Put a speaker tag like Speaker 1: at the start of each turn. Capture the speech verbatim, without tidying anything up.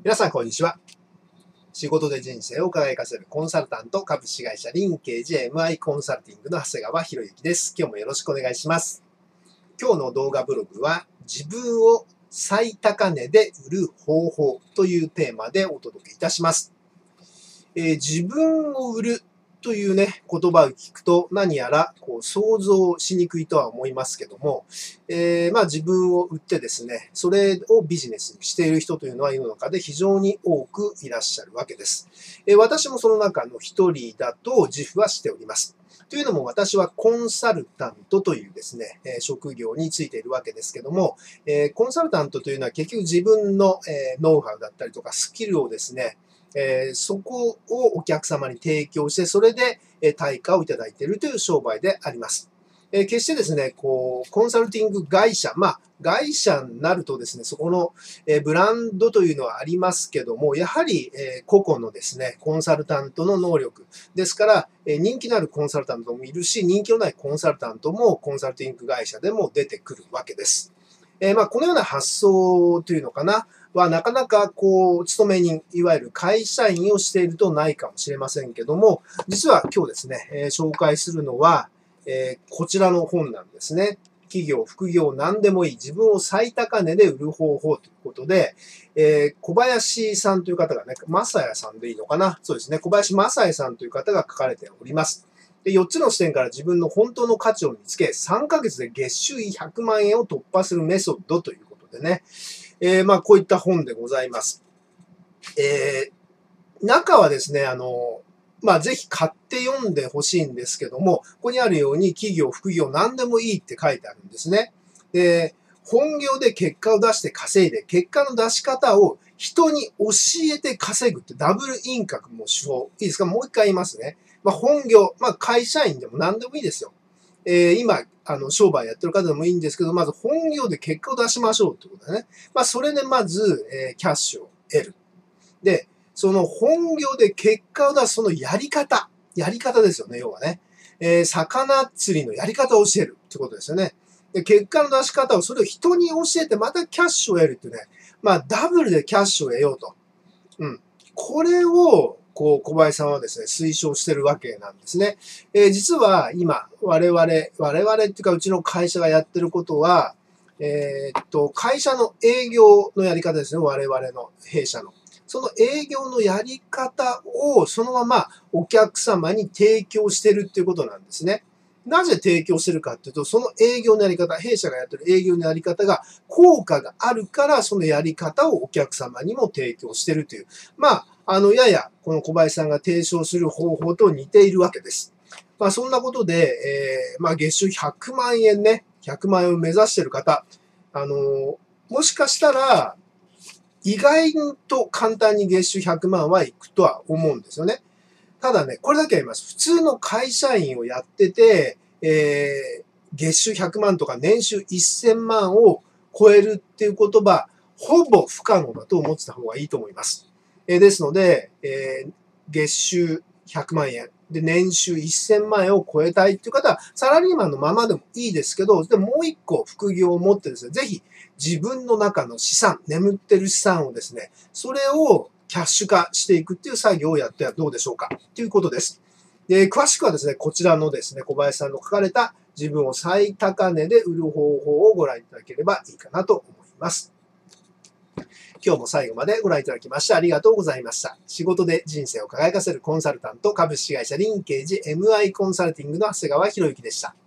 Speaker 1: 皆さん、こんにちは。仕事で人生を輝かせるコンサルタント株式会社リンケージ エムアイ コンサルティングの長谷川博之です。今日もよろしくお願いします。今日の動画ブログは自分を最高値で売る方法というテーマでお届けいたします。えー、自分を売るというね、言葉を聞くと何やらこう想像しにくいとは思いますけども、えー、まあ自分を売ってですね、それをビジネスにしている人というのは世の中で非常に多くいらっしゃるわけです。えー、私もその中の一人だと自負はしております。というのも私はコンサルタントというですね、えー、職業についているわけですけども、えー、コンサルタントというのは結局自分の、えー、ノウハウだったりとかスキルをですね、えー、そこをお客様に提供して、それで対価をいただいているという商売であります。えー、決してですね、こう、コンサルティング会社、まあ、会社になるとですね、そこの、えー、ブランドというのはありますけども、やはり、えー、個々のですね、コンサルタントの能力。ですから、えー、人気のあるコンサルタントもいるし、人気のないコンサルタントもコンサルティング会社でも出てくるわけです。えー、まあ、このような発想というのかな、はなかなかこう、勤め人、いわゆる会社員をしているとないかもしれませんけども、実は今日ですね、えー、紹介するのは、えー、こちらの本なんですね。企業、副業、何でもいい。自分を最高値で売る方法ということで、えー、小林さんという方がね、正也さんでいいのかな。そうですね。小林正也さんという方が書かれております。で、よっつの視点から自分の本当の価値を見つけ、さんかげつで月収ひゃくまんえんを突破するメソッドということでね。えー、まあ、こういった本でございます。えー、中はですね、あの、まあ、ぜひ買って読んでほしいんですけども、ここにあるように企業、副業、何でもいいって書いてあるんですね。で、本業で結果を出して稼いで、結果の出し方を人に教えて稼ぐってダブルインカムも手法。いいですか？もう一回言いますね。まあ、本業、まあ、会社員でも何でもいいですよ。えー、今、あの、商売やってる方でもいいんですけど、まず本業で結果を出しましょうってことだね。まあ、それでまず、えー、キャッシュを得る。で、その本業で結果を出すそのやり方。やり方ですよね、要はね。えー、魚釣りのやり方を教えるってことですよね。で、結果の出し方をそれを人に教えてまたキャッシュを得るっていうね。まあ、ダブルでキャッシュを得ようと。うん。これを、こう、小林さんはですね、推奨してるわけなんですね。えー、実は今、我々、我々っていうかうちの会社がやってることは、えー、っと、会社の営業のやり方ですね、我々の弊社の。その営業のやり方をそのままお客様に提供してるっていうことなんですね。なぜ提供してるかっていうと、その営業のやり方、弊社がやってる営業のやり方が効果があるから、そのやり方をお客様にも提供してるという。まあ、あの、やや、この小林さんが提唱する方法と似ているわけです。まあ、そんなことで、えー、まあ、月収ひゃくまんえんね、ひゃくまんえんを目指している方、あの、もしかしたら、意外と簡単に月収ひゃくまんはいくとは思うんですよね。ただね、これだけは言います。普通の会社員をやってて、えー、月収ひゃくまんとか年収せんまんを超えるっていう言葉、ほぼ不可能だと思ってた方がいいと思います。えー、ですので、えー、月収ひゃくまんえんで年収せんまんえんを超えたいっていう方は、サラリーマンのままでもいいですけど、でももう一個副業を持ってですね、ぜひ自分の中の資産、眠ってる資産をですね、それをキャッシュ化していくっていう作業をやってはどうでしょうかということです。で、詳しくはですね、こちらのですね、小林さんの書かれた自分を最高値で売る方法をご覧いただければいいかなと思います。今日も最後までご覧いただきましてありがとうございました。仕事で人生を輝かせるコンサルタント株式会社リンケージ エムアイ コンサルティングの長谷川博之でした。